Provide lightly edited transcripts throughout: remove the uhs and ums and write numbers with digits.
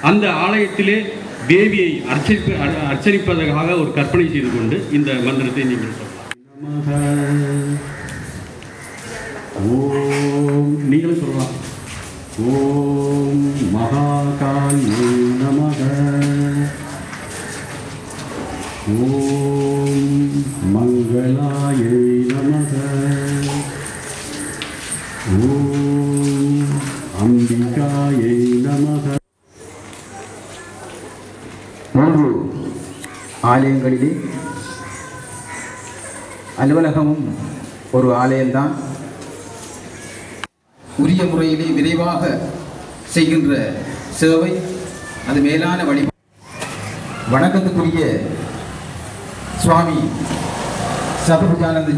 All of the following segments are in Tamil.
அந்த ஆலயத்திலே தேவியை அர்ச்சனிப்பதற்காக ஒரு கற்பனை செய்து கொண்டு இந்த மந்திரத்தை நீங்கள் சொல்லலாம். ஓம் நீங்களும் சொல்லலாம். ஓம் மகாகாயே நமக. ஓம் மங்களாயை நமக. ஓம் அம்பிகாயை நமக. 3 ஆலயங்களிலே அலுவலகமும் ஒரு ஆலயம்தான். உரிய முறையிலே விரைவாக செய்கின்ற சேவை அது மேலான வழி. வணக்கத்துக்குரிய சுவாமி சதுர்ஜானந்த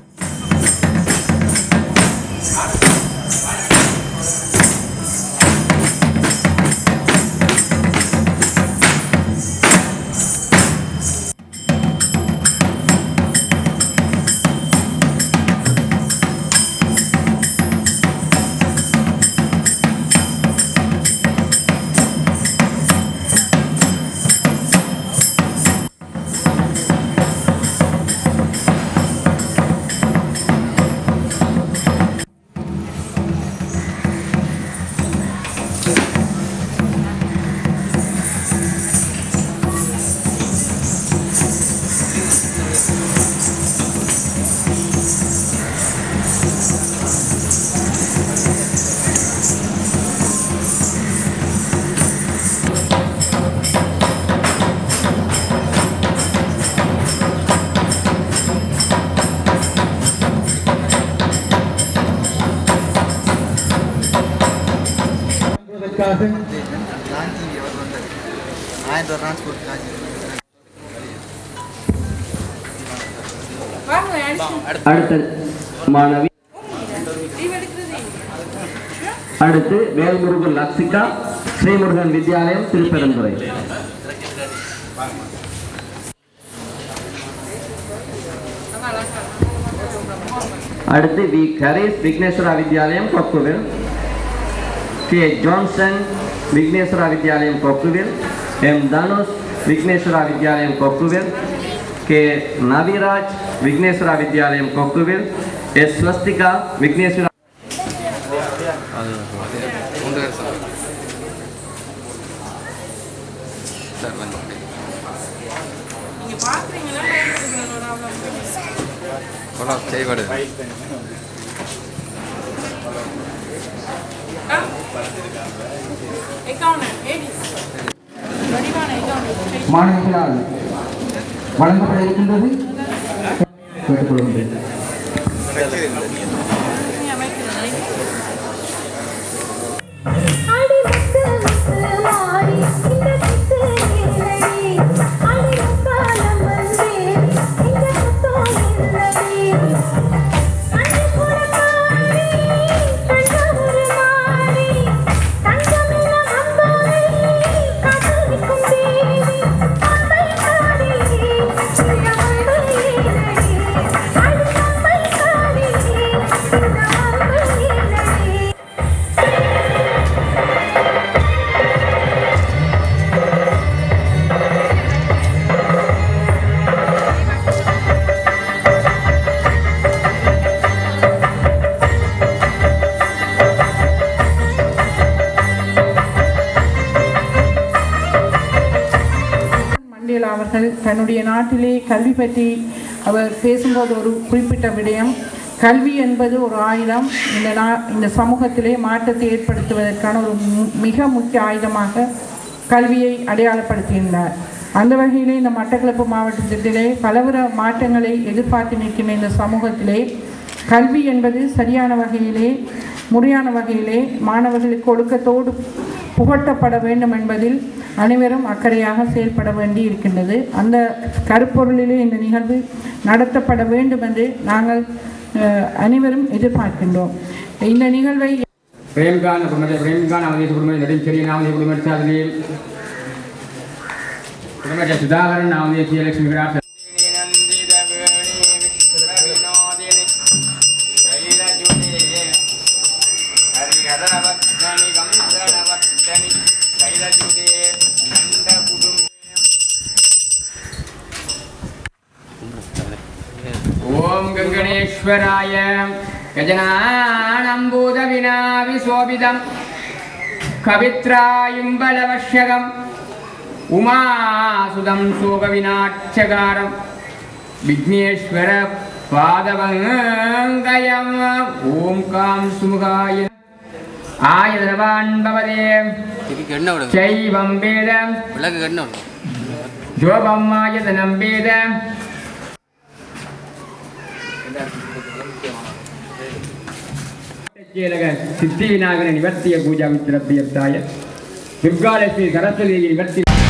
மாணவி அடுத்து வேல்முருகன் லக்ஷிகா ஸ்ரீமுருகன் வித்யாலயம் திருப்பெருந்துறை. அடுத்து V Karesh Vigneswara Vidyalayam Kokkuvil. K Johnson Vigneswara Vidyalayam Kokkuvil. M Dhanush Vigneswara Vidyalayam Kokkuvil. K Naviraj Vigneswara Vidyalayam Kokkuvil. S Swasthika Vigneswara. மாணவர்களால் வழங்கப்பட இருக்கின்றது. கேட்டுக்கொள்கின்றேன். அவர்கள் தன்னுடைய நாட்டிலே கல்வி பற்றி அவர் பேசும்போது ஒரு குறிப்பிட்ட விடயம், கல்வி என்பது ஒரு ஆயுதம். இந்த சமூகத்திலே மாற்றத்தை ஏற்படுத்துவதற்கான ஒரு மிக முக்கிய ஆயுதமாக கல்வியை அடையாளப்படுத்தியிருந்தார். அந்த வகையிலே இந்த மட்டக்களப்பு மாவட்டத்திலே பலவித மாற்றங்களை எதிர்பார்த்து நிற்கின்ற இந்த சமூகத்திலே கல்வி என்பது சரியான வகையிலே முறையான வகையிலே மாணவர்களுக்கு ஒழுக்கத்தோடு புகட்டப்பட வேண்டும் என்பதில் அனைவரும் அக்கறையாக செயல்பட வேண்டி இருக்கின்றது. அந்த கருப்பொருளிலே இந்த நிகழ்வு நடத்தப்பட வேண்டும் என்று நாங்கள் அனைவரும் எதிர்பார்க்கின்றோம். இந்த நிகழ்வை ओम गंगणेश्वराय गजनानं भूतविनाविशोभितं कवित्रायुम्बलवश्यकम् उमासुदं शोकविनाट्यकारं विघ्नेश्वर पादवङ्गयम् ओम कां सुमुखाय आयतनवान् भवते चैवं वेद जोपम् आयतनं वेद सिद्धि विनायक निवर्त्य पूजा मित्रभ्यर्थाय दुर्गालक्ष्मी सरस्वती निवर्त्य